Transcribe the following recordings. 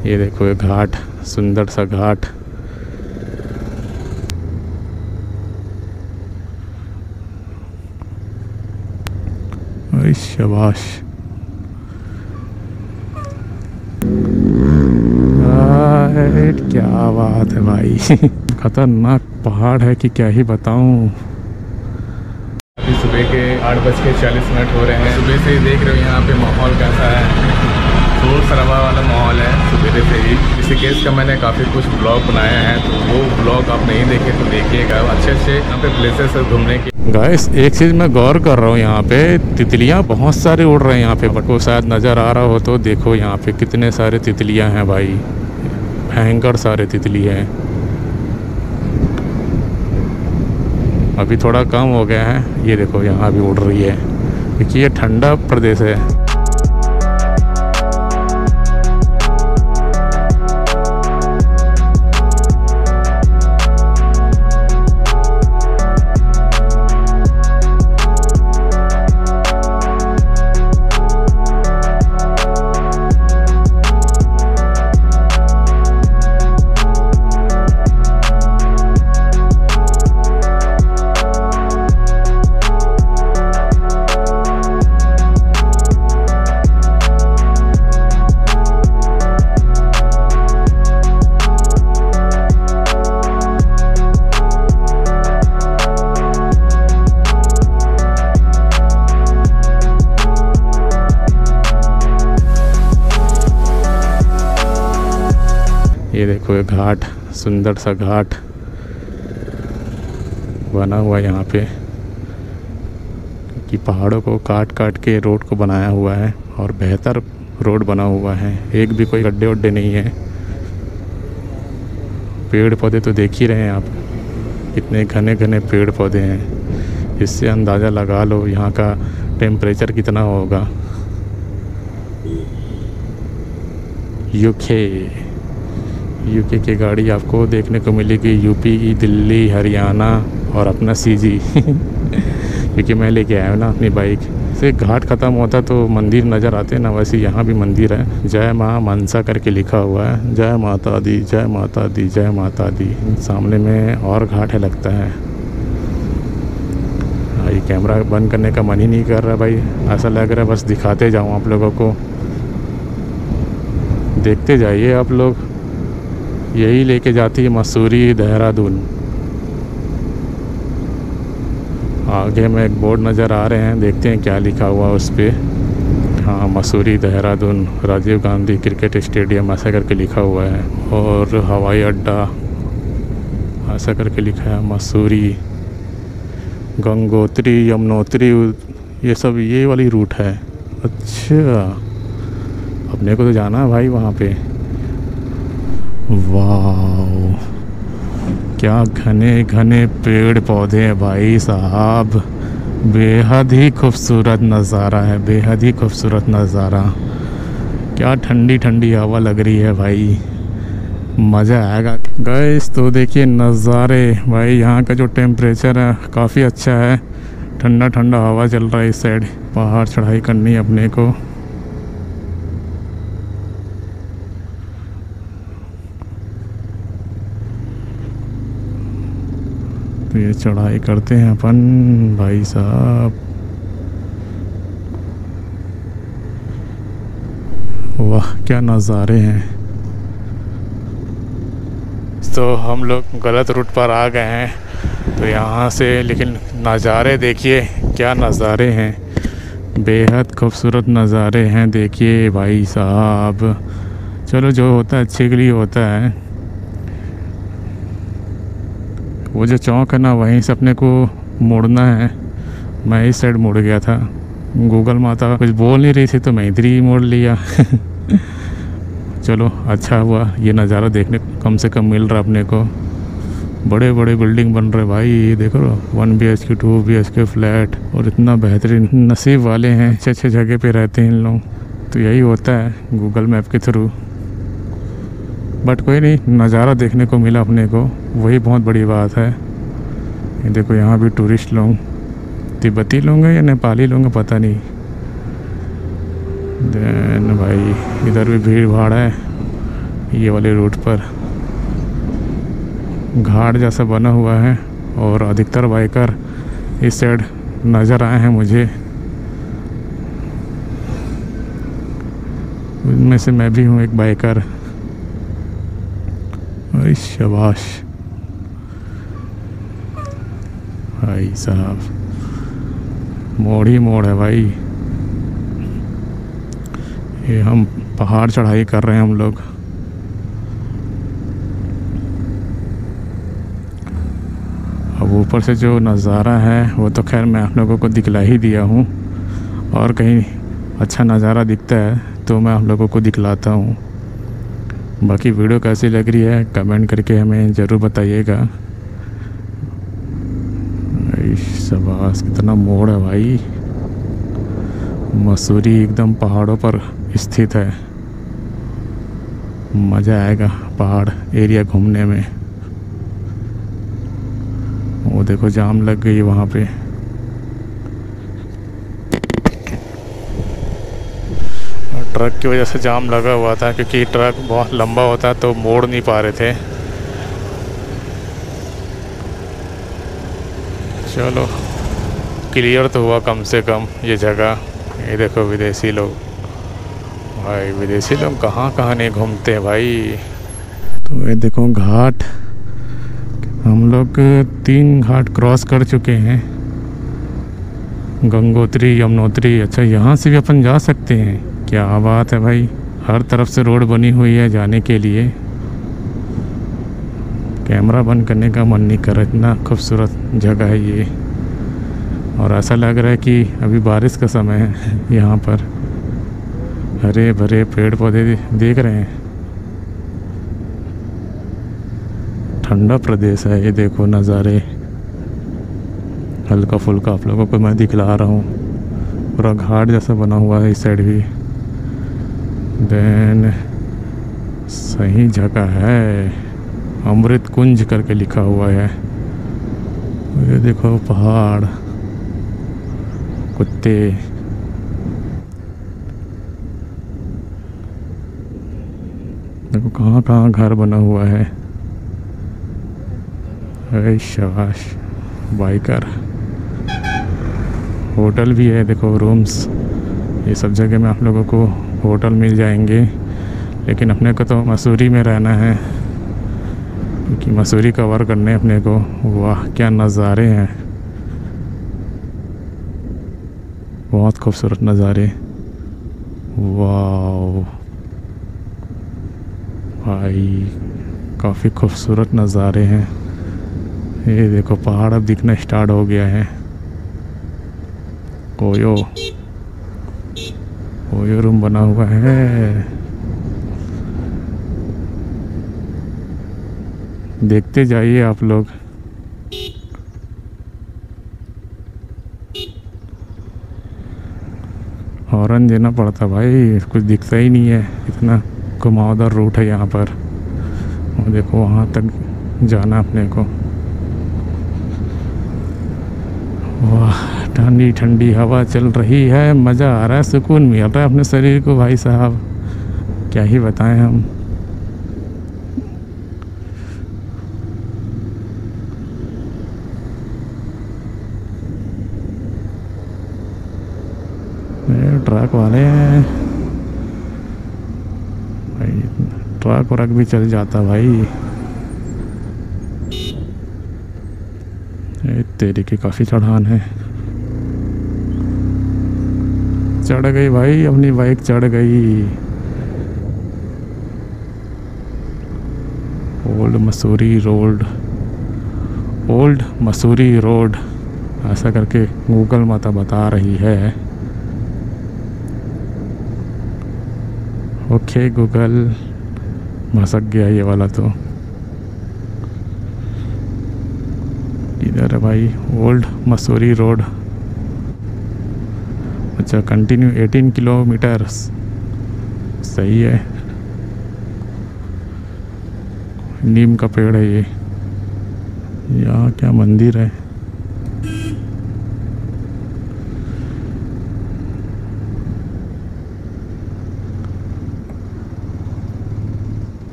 ये देखो ये घाट, सुंदर सा घाट। अरे शाबाश, क्या बात है भाई। खतरनाक पहाड़ है कि क्या ही बताऊं। अभी सुबह के 8:40 हो रहे हैं। सुबह से ही देख रहे हो यहाँ पे माहौल कैसा है, शोर शराबा वाला माहौल है सुबह से ही। ऋषिकेश का मैंने काफ़ी कुछ ब्लॉग बनाया है, तो वो ब्लॉग आप नहीं देखे तो देखिएगा। अच्छे अच्छे यहाँ पे प्लेसेस है घूमने की। गाइस एक चीज़ मैं गौर कर रहा हूँ, यहाँ पे तितलियाँ बहुत सारे उड़ रहे हैं यहाँ पे। बट वो शायद नज़र आ रहा हो तो देखो यहाँ पे कितने सारे तितलियाँ हैं भाई, भयंकर सारे तितली हैं। अभी थोड़ा कम हो गया है, ये देखो यहाँ भी उड़ रही है क्योंकि ये ठंडा प्रदेश है। ये देखो ये घाट, सुंदर सा घाट बना हुआ है यहाँ पे कि पहाड़ों को काट काट के रोड को बनाया हुआ है और बेहतर रोड बना हुआ है। एक भी कोई गड्ढे वड्ढे नहीं है। पेड़ पौधे तो देख ही रहे हैं आप, कितने घने घने पेड़ पौधे हैं। इससे अंदाज़ा लगा लो यहाँ का टेम्परेचर कितना होगा। यूके की गाड़ी आपको देखने को मिलेगी, यूपी, दिल्ली, हरियाणा और अपना सीजी क्योंकि मैं लेके आया हूँ ना अपनी बाइक से। घाट ख़त्म होता तो मंदिर नज़र आते हैं ना, वैसे यहाँ भी मंदिर है। जय माँ मनसा करके लिखा हुआ है, जय माता दी, जय माता दी, जय माता दी। सामने में और घाट है लगता है। ये कैमरा बंद करने का मन ही नहीं कर रहा भाई, ऐसा लग रहा है बस दिखाते जाऊँ आप लोगों को। देखते जाइए आप लोग। यही लेके जाती है मसूरी देहरादून। आगे में एक बोर्ड नज़र आ रहे हैं, देखते हैं क्या लिखा हुआ उस पर। हाँ, मसूरी देहरादून राजीव गांधी क्रिकेट स्टेडियम ऐसा करके लिखा हुआ है। और हवाई अड्डा ऐसा करके लिखा है। मसूरी, गंगोत्री, यमुनोत्री, ये सब ये वाली रूट है। अच्छा, अपने को तो जाना है भाई वहाँ पे। वाह, क्या घने घने पेड़ पौधे हैं भाई साहब। बेहद ही खूबसूरत नज़ारा है, बेहद ही खूबसूरत नज़ारा। क्या ठंडी ठंडी हवा लग रही है भाई, मज़ा आएगा। गाइस तो देखिए नज़ारे भाई, यहाँ का जो टेम्परेचर है काफ़ी अच्छा है। ठंडा ठंडा हवा चल रहा है इस साइड। पहाड़ चढ़ाई करनी है अपने को। तो ये चढ़ाई करते हैं अपन भाई साहब। वाह क्या नज़ारे हैं। तो हम लोग गलत रूट पर आ गए हैं तो यहाँ से, लेकिन नज़ारे देखिए क्या नज़ारे हैं, बेहद खूबसूरत नज़ारे हैं। देखिए भाई साहब, चलो जो होता है अच्छे के लिए होता है। वो जो चौक है ना, वहीं से अपने को मुड़ना है। मैं इस साइड मुड़ गया था, गूगल माता कुछ बोल नहीं रही थी तो मैं इधर ही मोड़ लिया चलो अच्छा हुआ, ये नज़ारा देखने को कम से कम मिल रहा अपने को। बड़े बड़े बिल्डिंग बन रहे भाई, ये देखो 1 BHK 2 BHK फ्लैट। और इतना बेहतरीन, नसीब वाले हैं, अच्छे अच्छे जगह पे रहते हैं इन लोग। तो यही होता है गूगल मैप के थ्रू। बट कोई नहीं, नज़ारा देखने को मिला अपने को, वही बहुत बड़ी बात है। ये देखो यहाँ भी टूरिस्ट लोग, तिब्बती लोग हैं या नेपाली लोग हैं पता नहीं। देन भाई इधर भी भीड़ भाड़ है, ये वाले रूट पर घाट जैसा बना हुआ है और अधिकतर बाइकर इस साइड नज़र आए हैं मुझे। उनमें से मैं भी हूँ एक बाइकर। अरे शाबाश भाई साहब, मोड़ ही मोड़ है भाई। ये हम पहाड़ चढ़ाई कर रहे हैं हम लोग। अब ऊपर से जो नज़ारा है वो तो खैर मैं आप लोगों को दिखला ही दिया हूँ, और कहीं अच्छा नज़ारा दिखता है तो मैं आप लोगों को दिखलाता हूँ। बाकी वीडियो कैसी लग रही है कमेंट करके हमें ज़रूर बताइएगा। शाबाश, कितना मोड़ है भाई। मसूरी एकदम पहाड़ों पर स्थित है। मज़ा आएगा पहाड़ एरिया घूमने में। वो देखो जाम लग गई वहाँ पे। ट्रक की वजह से जाम लगा हुआ था, क्योंकि ट्रक बहुत लंबा होता है तो मोड़ नहीं पा रहे थे। चलो क्लियर तो हुआ कम से कम ये जगह। ये देखो विदेशी लोग, भाई विदेशी लोग कहाँ कहाँ नहीं घूमते हैं भाई। तो ये देखो घाट, हम लोग 3 घाट क्रॉस कर चुके हैं, गंगोत्री, यमुनोत्री। अच्छा, यहाँ से भी अपन जा सकते हैं, क्या बात है भाई। हर तरफ से रोड बनी हुई है जाने के लिए। कैमरा बंद करने का मन नहीं कर रहा, इतना खूबसूरत जगह है ये। और ऐसा लग रहा है कि अभी बारिश का समय है यहाँ पर। हरे भरे पेड़ पौधे देख रहे हैं। ठंडा प्रदेश है ये, देखो नज़ारे हल्का फुल्का आप लोगों को मैं दिखला रहा हूँ। पूरा घाट जैसा बना हुआ है इस साइड भी। देन सही जगह है, अमृत कुंज करके लिखा हुआ है। ये देखो पहाड़, कुत्ते। देखो कहाँ कहाँ घर बना हुआ है। अरे शाबाश बाइकर। होटल भी है, देखो रूम्स। ये सब जगह में आप लोगों को होटल मिल जाएंगे, लेकिन अपने को तो मसूरी में रहना है, क्योंकि मसूरी कवर करने अपने को। वाह क्या नज़ारे हैं, बहुत खूबसूरत नज़ारे। वाह भाई, काफ़ी खूबसूरत नज़ारे हैं। ये देखो पहाड़ अब दिखना स्टार्ट हो गया है। ओयो ओयो रूम बना हुआ है। देखते जाइए आप लोग। हॉर्न देना पड़ता भाई, कुछ दिखता ही नहीं है, इतना घुमावदार रूट है यहाँ पर। और देखो वहाँ तक जाना अपने को। वाह ठंडी ठंडी हवा चल रही है, मज़ा आ रहा है, सुकून मिल रहा है अपने शरीर को भाई साहब, क्या ही बताएं हम। ट्रक वाले हैं भाई, ट्रक व्रक भी चल जाता भाई। तेरी की काफ़ी चढ़ान है। चढ़ गई भाई, अपनी बाइक चढ़ गई। Old Mussoorie road, old Mussoorie road ऐसा करके गूगल माता बता रही है। ओके गूगल, भसक गया ये वाला तो। इधर है भाई ओल्ड मसूरी रोड। अच्छा कंटिन्यू 18 किलोमीटर, सही है। नीम का पेड़ है ये। यहाँ क्या मंदिर है।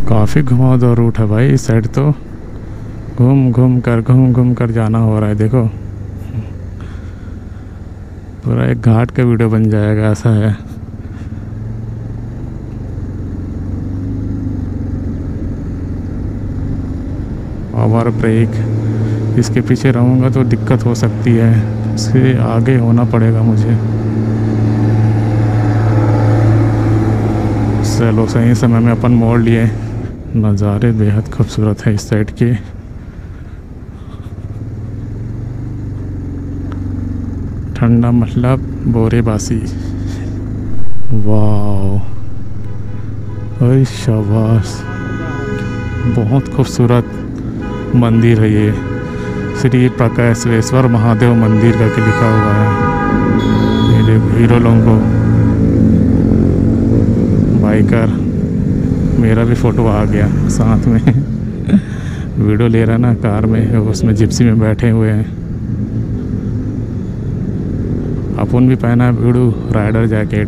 काफ़ी घुमावदार रूट है भाई इस साइड तो। घूम घूम कर जाना हो रहा है। देखो पूरा एक घाट का वीडियो बन जाएगा, ऐसा है। पावर ब्रेक, इसके पीछे रहूँगा तो दिक्कत हो सकती है, इससे आगे होना पड़ेगा मुझे। चलो सही समय में अपन मोड़ लिए। नज़ारे बेहद खूबसूरत है इस साइड के। ठंडा मतलब बोरेबासी। वाह, अरे शाबाश, बहुत खूबसूरत मंदिर है ये। श्री प्रकाशेश्वर महादेव मंदिर करके लिखा हुआ है। ये देखो हीरो लोगों, बाइकर, मेरा भी फ़ोटो आ गया साथ में। वीडियो ले रहा ना कार में, उसमें जिप्सी में बैठे हुए हैं। अपन भी पहना है वीडियो राइडर जैकेट,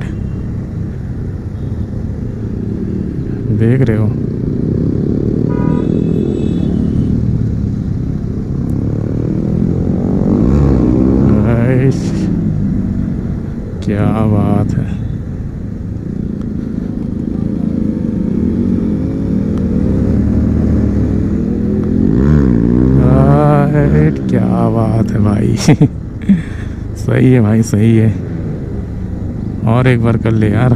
देख रहे हो। क्या बात है। क्या बात है भाई। सही है भाई, सही है। और एक बार कर ले यार।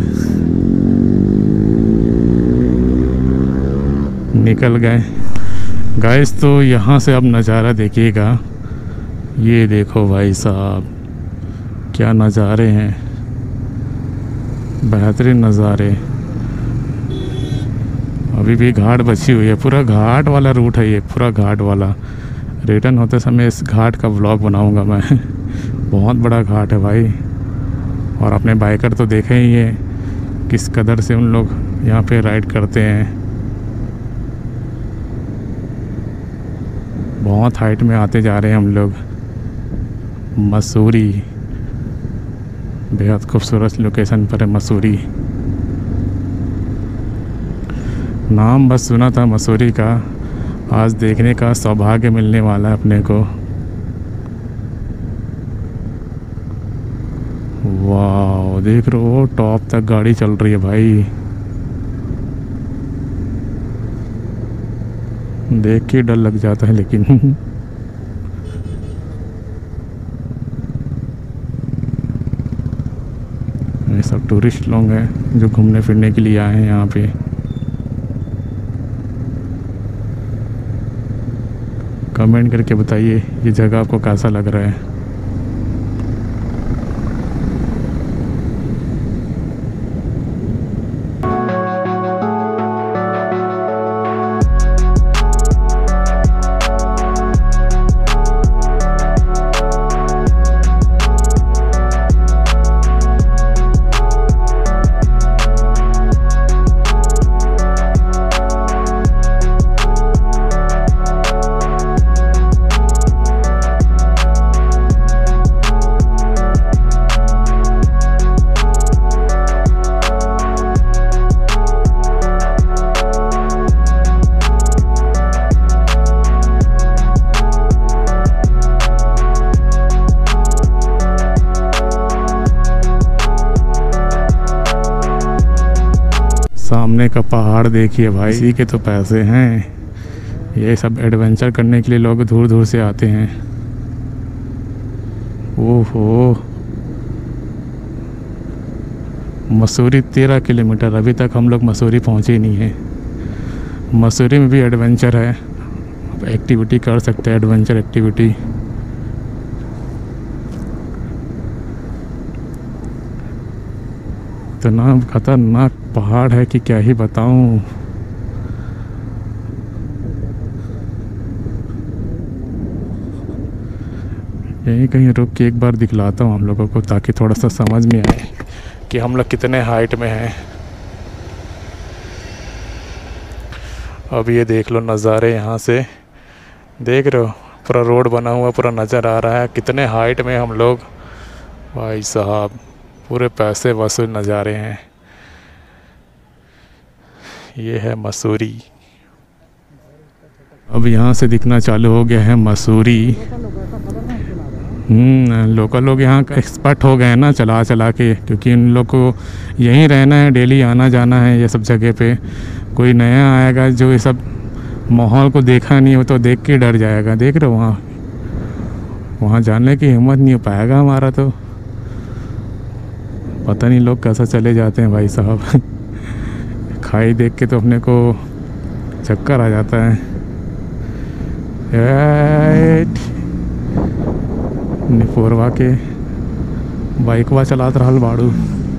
निकल गए गाइस। तो यहाँ से अब नज़ारा देखिएगा। ये देखो भाई साहब, क्या नज़ारे हैं, बेहतरीन नज़ारे। अभी भी घाट बची हुई है, पूरा घाट वाला रूट है ये, पूरा घाट वाला। रिटर्न होते समय इस घाट का व्लॉग बनाऊंगा मैं। बहुत बड़ा घाट है भाई। और अपने बाइकर तो देखे ही है किस कदर से उन लोग यहाँ पे राइड करते हैं। बहुत हाइट में आते जा रहे हैं हम लोग। मसूरी, बेहद खूबसूरत लोकेशन पर है मसूरी। नाम बस सुना था मसूरी का, आज देखने का सौभाग्य मिलने वाला है अपने को। वाह, देख रहे हो टॉप तक गाड़ी चल रही है भाई। देख के डर लग जाता है लेकिन। ये सब टूरिस्ट लोग हैं जो घूमने फिरने के लिए आए हैं यहाँ पे। कमेंट करके बताइए ये जगह आपको कैसा लग रहा है। सामने का पहाड़ देखिए भाई, इसी के तो पैसे हैं। ये सब एडवेंचर करने के लिए लोग दूर दूर से आते हैं। ओहो, मसूरी 13 किलोमीटर, अभी तक हम लोग मसूरी पहुँचे ही नहीं हैं। मसूरी में भी एडवेंचर है, एक्टिविटी कर सकते हैं, एडवेंचर एक्टिविटी। इतना खतरनाक पहाड़ है कि क्या ही बताऊं। यहीं कहीं रुक के एक बार दिखलाता हूँ हम लोगों को, ताकि थोड़ा सा समझ में आए कि हम लोग कितने हाइट में हैं। अब ये देख लो नज़ारे यहाँ से, देख रहे हो पूरा रोड बना हुआ पूरा नज़र आ रहा है। कितने हाइट में हम लोग, भाई साहब पूरे पैसे वसूल नज़ारे हैं। ये है मसूरी। अब यहाँ से दिखना चालू हो गया है मसूरी। लोकल लोग यहाँ एक्सपर्ट हो गए हैं ना चला चला के, क्योंकि इन लोग को यहीं रहना है, डेली आना जाना है ये सब जगह पे। कोई नया आएगा जो ये सब माहौल को देखा नहीं हो तो देख के डर जाएगा। देख रहे हो वहाँ जाने की हिम्मत नहीं हो पाएगा हमारा। तो पता नहीं लोग कैसा चले जाते हैं भाई साहब। खाई देख के तो अपने को चक्कर आ जाता है। निपोरवा के बाइकवा चलात रहल बाड़ू।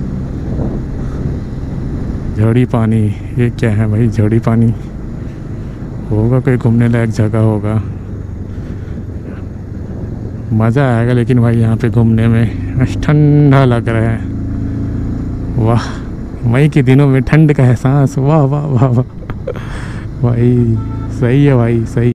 झड़ी पानी, ये क्या है भाई? झड़ी पानी होगा, कोई घूमने लायक जगह होगा, मज़ा आएगा। लेकिन भाई यहाँ पे घूमने में ठंडा लग रहा है। वाह, मई के दिनों में ठंड का एहसास। वाह वाह वाह वाह भाई, सही है भाई, सही।